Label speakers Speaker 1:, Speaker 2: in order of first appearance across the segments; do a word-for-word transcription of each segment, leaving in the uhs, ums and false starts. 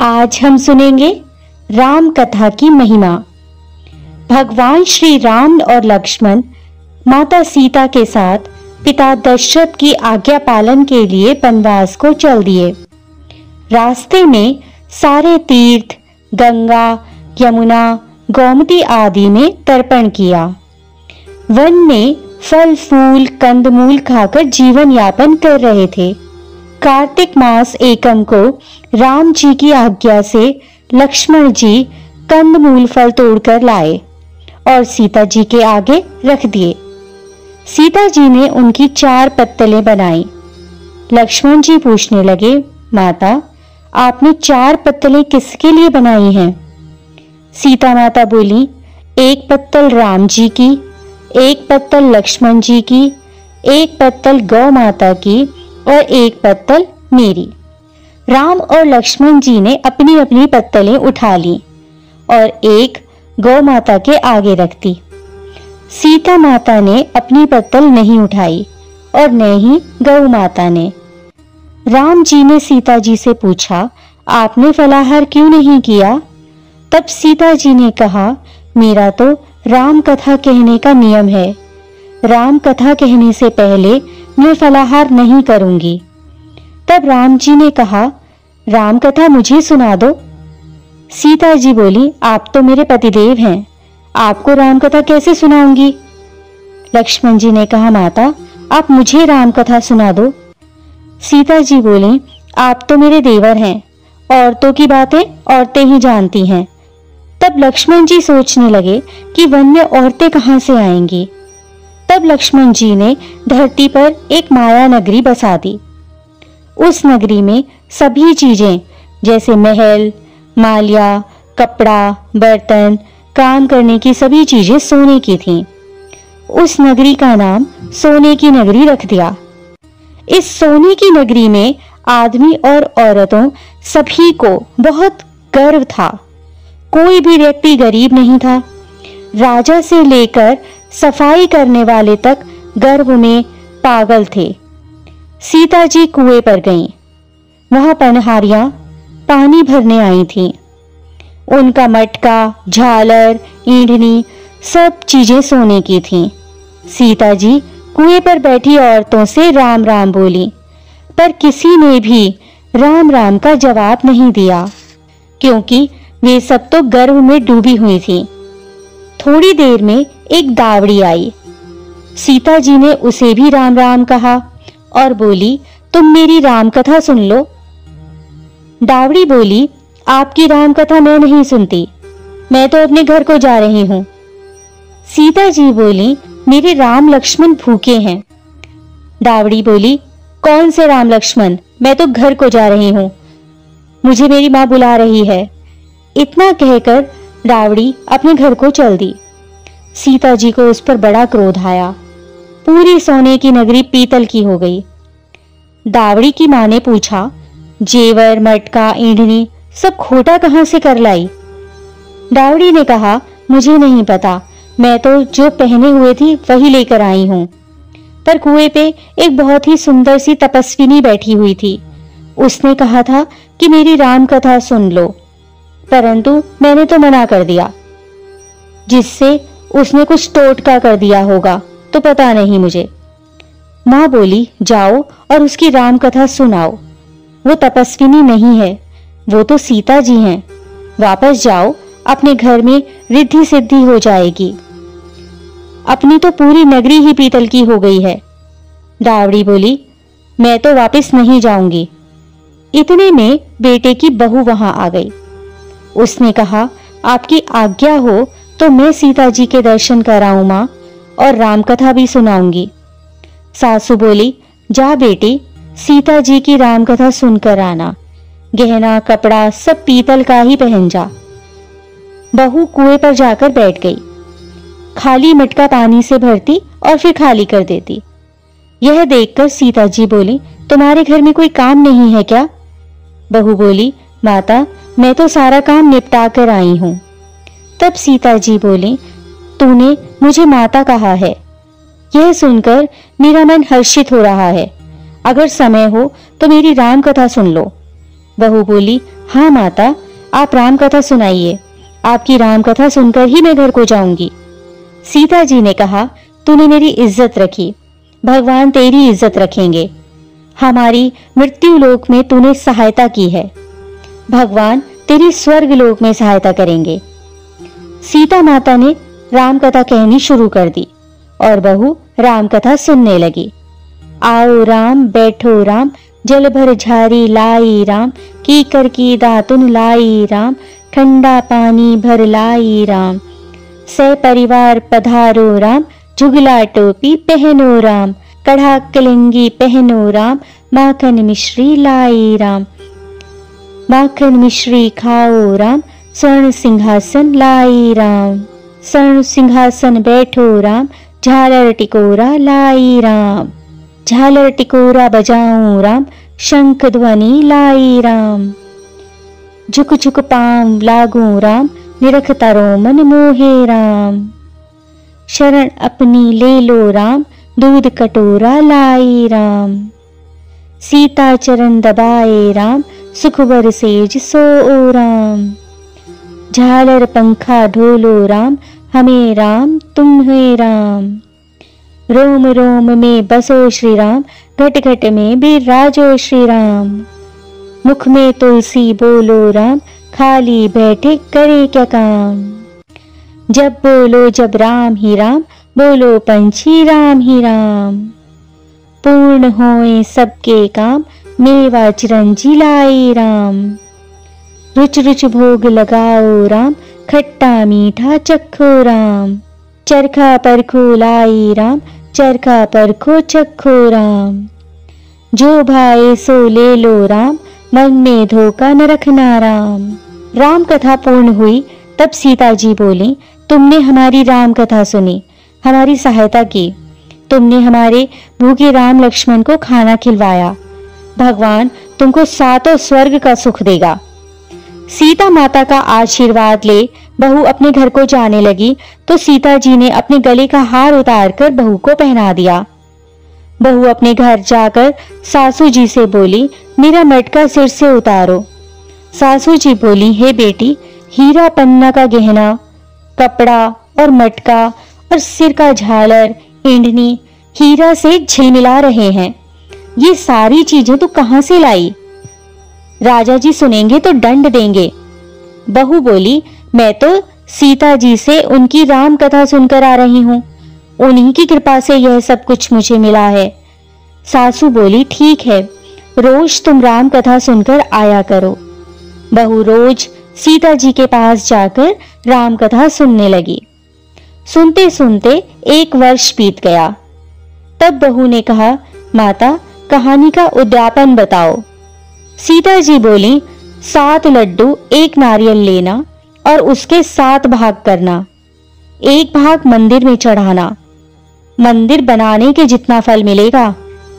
Speaker 1: आज हम सुनेंगे राम कथा की महिमा। भगवान श्री राम और लक्ष्मण माता सीता के साथ पिता दशरथ की आज्ञा पालन के लिए वनवास को चल दिए। रास्ते में सारे तीर्थ, गंगा, यमुना, गोमती आदि में तर्पण किया। वन में फल फूल कंदमूल खाकर जीवन यापन कर रहे थे। कार्तिक मास एकम को राम जी की आज्ञा से लक्ष्मण जी कंदमूल फल तोड़कर लाए और सीता जी के आगे रख दिए। सीता जी ने उनकी चार पत्तलें बनाई। लक्ष्मण जी पूछने लगे, माता, आपने चार पत्तलें किसके लिए बनाई हैं? सीता माता बोली, एक पत्तल राम जी की, एक पत्तल लक्ष्मण जी की, एक पत्तल गौ माता की और एक पत्तल मेरी। राम और लक्ष्मण जी ने अपनी अपनी पत्तलें उठा ली और एक गौ माता के आगे रख दी। सीता माता ने अपनी पत्तल नहीं उठाई और न ही गौ माता ने। राम जी ने सीता जी से पूछा, आपने फलाहार क्यों नहीं किया? तब सीता जी ने कहा, मेरा तो राम कथा कहने का नियम है। राम कथा कहने से पहले मैं फलाहार नहीं करूंगी। तब राम जी ने कहा, राम कथा मुझे सुना दो। सीता जी बोली, आप तो मेरे पतिदेव हैं, आपको राम कथा कैसे सुनाऊंगी? लक्ष्मण जी ने कहा, माता, आप मुझे राम कथा सुना दो। सीता जी बोली, आप तो मेरे देवर हैं, औरतों की बातें औरतें ही जानती हैं। तब लक्ष्मण जी सोचने लगे कि वन में औरतें कहां से आएंगी। तब लक्ष्मण जी ने धरती पर एक माया नगरी बसा दी। उस नगरी में सभी चीजें जैसे महल, माल्या, कपड़ा, बर्तन, काम करने की सभी चीजें सोने की थीं। उस नगरी का नाम सोने की नगरी रख दिया। इस सोने की नगरी में आदमी और औरतों सभी को बहुत गर्व था। कोई भी व्यक्ति गरीब नहीं था। राजा से लेकर सफाई करने वाले तक गर्व में पागल थे। सीता जी कुएं पर गईं। वहां पनहारियां पानी भरने आई थीं। उनका मटका, झालर, ईंधनी सब चीजें सोने की थीं। सीता जी कुएं पर बैठी औरतों से राम राम बोली, पर किसी ने भी राम राम का जवाब नहीं दिया, क्योंकि वे सब तो गर्व में डूबी हुई थीं। थोड़ी देर में एक दावड़ी आई। सीता जी ने उसे भी राम राम कहा और बोली, तुम मेरी राम कथा सुन लो। दावड़ी बोली, आपकी राम कथा मैं नहीं सुनती, मैं तो अपने घर को जा रही हूं। सीता जी बोली, मेरे राम लक्ष्मण भूखे हैं। दावड़ी बोली, कौन से राम लक्ष्मण, मैं तो घर को जा रही हूं, मुझे मेरी मां बुला रही है। इतना कहकर दावड़ी अपने घर को चल दी। सीता जी को उस पर बड़ा क्रोध आया। पूरी सोने की नगरी पीतल की हो गई। दावड़ी की मां ने पूछा, जेवर, मटका, ईंधनी सब खोटा कहां से कर लाई? दावड़ी ने कहा, मुझे नहीं पता, मैं तो जो पहने हुए थी वही लेकर आई हूं। पर कुएं पे एक बहुत ही सुंदर सी तपस्विनी बैठी हुई थी। उसने कहा था कि मेरी राम कथा सुन लो, परंतु मैंने तो मना कर दिया। जिससे उसने कुछ टोटका कर दिया होगा, तो पता नहीं मुझे। मां बोली, जाओ और उसकी राम कथा सुनाओ। वो तपस्विनी नहीं है, वो तो सीता जी हैं। वापस जाओ, अपने घर में रिद्धि सिद्धि हो जाएगी। अपनी तो पूरी नगरी ही पीतल की हो गई है। दावड़ी बोली, मैं तो वापस नहीं जाऊंगी। इतने में बेटे की बहू वहां आ गई। उसने कहा, आपकी आज्ञा हो तो मैं सीता जी के दर्शन कराऊं मां, और राम कथा भी सुनाऊंगी। सासू बोली, जा बेटी, सीता जी की राम कथा सुनकर आना। गहना कपड़ा सब पीतल का ही पहन जा। बहू कुएं पर जाकर बैठ गई। खाली मटका पानी से भरती और फिर खाली कर देती। यह देखकर सीता जी बोली, तुम्हारे घर में कोई काम नहीं है क्या? बहू बोली, माता, मैं तो सारा काम निपटा कर आई हूं। तब सीता जी बोली, तूने मुझे माता कहा है, यह सुनकर मेरा मन हर्षित हो रहा है। अगर समय हो तो मेरी राम कथा सुन लो। बहू बोली, हाँ माता, आप राम कथा सुनाइए, आपकी राम कथा सुनकर ही मैं घर को जाऊंगी। सीता जी ने कहा, तूने मेरी इज्जत रखी, भगवान तेरी इज्जत रखेंगे। हमारी मृत्यु लोक में तूने सहायता की है, भगवान तेरी स्वर्ग लोक में सहायता करेंगे। सीता माता ने राम कथा कहनी शुरू कर दी और बहू राम कथा सुनने लगी। आओ राम बैठो राम, जल भर झारी लाई राम, कीकर की दातुन लाई राम, ठंडा पानी भर लाई राम। सह परिवार पधारो राम, जुगला टोपी पहनो राम, कढ़ा कलिंगी पहनो राम, माखन मिश्री लाई राम। माखन मिश्री खाओ राम, स्वर्ण सिंहासन लाई राम। स्वर्ण सिंहासन बैठो राम, झालर टिकोरा लाई राम। झालर टिकोरा बजाऊं राम, शंख ध्वनि लाई राम। झुक झुक पांव लागू राम, निरख तारो मन मोहे राम। शरण अपनी ले लो राम, दूध कटोरा लाई राम। सीता चरण दबाए राम, सुख बर सेज सो राम। झालर पंखा ढोलो राम, हमें राम तुम्हें राम। रोम रोम में बसो श्री राम, घट घट में बिराजो श्री राम। मुख में तुलसी बोलो राम, खाली बैठे करे क्या काम। जब बोलो जब राम ही राम, बोलो पंछी राम ही राम। पूर्ण होए सबके काम, मेवा चिरंजी लाई राम। रुच रुच भोग लगाओ राम, खट्टा मीठा चखो राम। चरखा परखो लाई राम, चरखा परखो चखो राम। जो भाए सो ले लो राम, मन में धोखा न रखना राम। राम कथा पूर्ण हुई तब सीता जी बोली, तुमने हमारी राम कथा सुनी, हमारी सहायता की, तुमने हमारे भूखे राम लक्ष्मण को खाना खिलवाया, भगवान तुमको सातों स्वर्ग का सुख देगा। सीता माता का आशीर्वाद ले बहू अपने घर को जाने लगी तो सीता जी ने अपने गले का हार उतारकर बहू को पहना दिया। बहू अपने घर जाकर सासू जी से बोली, मेरा मटका सिर से उतारो। सासू जी बोली, हे बेटी, हीरा पन्ना का गहना, कपड़ा और मटका और सिर का झालर, इंडनी हीरा से झिलमिला रहे हैं, ये सारी चीजें तू कहां से लाई? राजा जी सुनेंगे तो दंड देंगे। बहू बोली, मैं तो सीता जी से उनकी राम कथा सुनकर आ रही हूँ, उन्हीं की कृपा से यह सब कुछ मुझे मिला है। सासू बोली, ठीक है, रोज तुम राम कथा सुनकर आया करो। बहू रोज सीता जी के पास जाकर राम कथा सुनने लगी। सुनते सुनते एक वर्ष बीत गया। तब बहू ने कहा, माता कहानी का उद्यापन बताओ। सीता जी बोली, सात लड्डू एक नारियल लेना और उसके सात भाग करना। एक भाग मंदिर में चढ़ाना, मंदिर बनाने के जितना फल मिलेगा।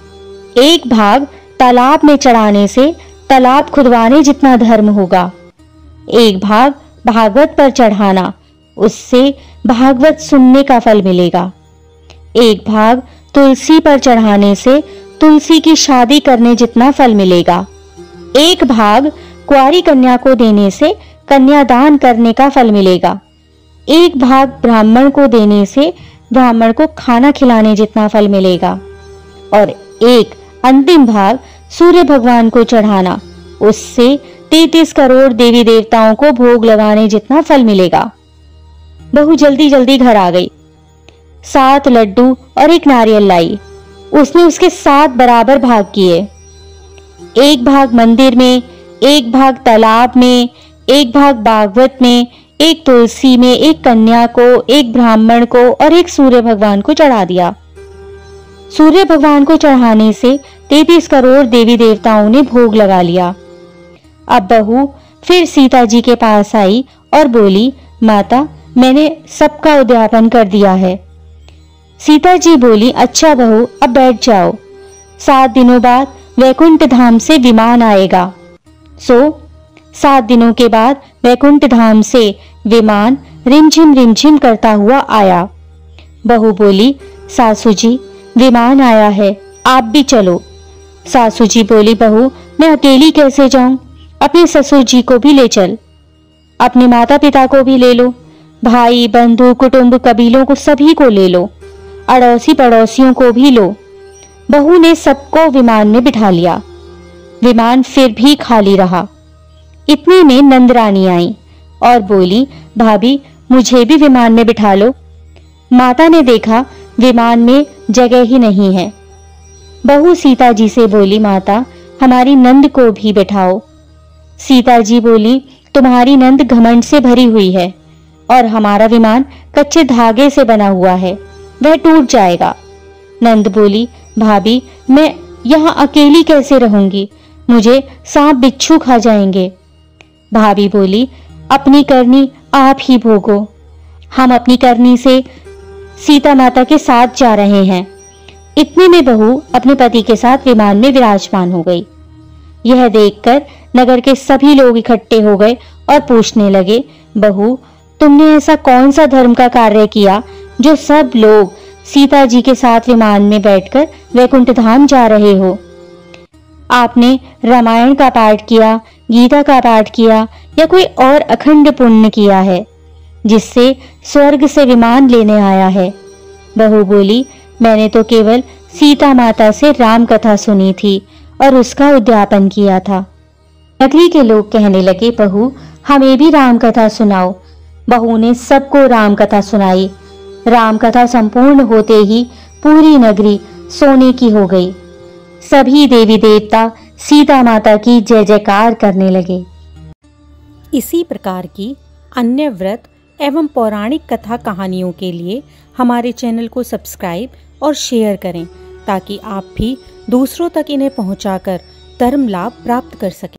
Speaker 1: एक भाग तालाब में चढ़ाने से तालाब खुदवाने जितना धर्म होगा। एक भाग भागवत पर चढ़ाना, उससे भागवत सुनने का फल मिलेगा। एक भाग तुलसी पर चढ़ाने से तुलसी की शादी करने जितना फल मिलेगा। एक भाग कुंवारी कन्या को देने से कन्यादान करने का फल मिलेगा। एक भाग ब्राह्मण को देने से ब्राह्मण को खाना खिलाने जितना फल मिलेगा। और एक अंतिम भाग सूर्य भगवान को चढ़ाना, उससे तैतीस करोड़ देवी देवताओं को भोग लगाने जितना फल मिलेगा। बहू जल्दी जल्दी घर आ गई। सात लड्डू और एक नारियल लाई। उसने उसके सात बराबर भाग किए। एक भाग मंदिर में, एक भाग तालाब में, एक भाग भागवत में, एक तुलसी में, एक कन्या को, एक ब्राह्मण को और एक सूर्य भगवान को चढ़ा दिया। सूर्य भगवान को चढ़ाने से तैतीस करोड़ देवी देवताओं ने भोग लगा लिया। अब बहू फिर सीता जी के पास आई और बोली, माता मैंने सबका उद्यापन कर दिया है। सीता जी बोली, अच्छा बहू अब बैठ जाओ, सात दिनों बाद वैकुंठ धाम से विमान आएगा। सो सात दिनों के बाद वैकुंठ धाम से विमान रिमझिम रिमझिम करता हुआ आया। बहू बोली, सासू जी विमान आया है, आप भी चलो। सासू जी बोली, बहू मैं अकेली कैसे जाऊं, अपने ससुर जी को भी ले चल, अपने माता पिता को भी ले लो, भाई बंधु कुटुंब कबीलों को सभी को ले लो, अड़ोसी पड़ोसियों को भी लो। बहू ने सबको विमान में बिठा लिया। विमान फिर भी खाली रहा। इतने में नंदरानी आई और बोली, भाभी मुझे भी विमान में बिठा लो। माता ने देखा विमान में जगह ही नहीं है। बहू सीता जी से बोली, माता हमारी नंद को भी बिठाओ। सीता जी बोली, तुम्हारी नंद घमंड से भरी हुई है और हमारा विमान कच्चे धागे से बना हुआ है, वह टूट जाएगा। नंद बोली, भाभी मैं यहाँ अकेली कैसे रहूंगी, मुझे सांप बिच्छू खा जाएंगे। भाभी बोली, अपनी करनी आप ही भोगो, हम अपनी करनी से सीता माता के साथ जा रहे हैं। इतने में बहू अपने पति के साथ विमान में विराजमान हो गई। यह देखकर नगर के सभी लोग इकट्ठे हो गए और पूछने लगे, बहू तुमने ऐसा कौन सा धर्म का कार्य किया जो सब लोग सीता जी के साथ विमान में बैठकर वैकुंठ धाम जा रहे हो? आपने रामायण का पाठ किया, गीता का पाठ किया या कोई और अखंड पुण्य किया है जिससे स्वर्ग से विमान लेने आया है? बहू बोली, मैंने तो केवल सीता माता से राम कथा सुनी थी और उसका उद्यापन किया था। नगरी के लोग कहने लगे, बहू हमें भी राम कथा सुनाओ। बहू ने सबको राम कथा सुनाई। राम कथा संपूर्ण होते ही पूरी नगरी सोने की हो गई। सभी देवी देवता सीता माता की जय जयकार करने लगे।
Speaker 2: इसी प्रकार की अन्य व्रत एवं पौराणिक कथा कहानियों के लिए हमारे चैनल को सब्सक्राइब और शेयर करें ताकि आप भी दूसरों तक इन्हें पहुंचाकर धर्म लाभ प्राप्त कर सकें।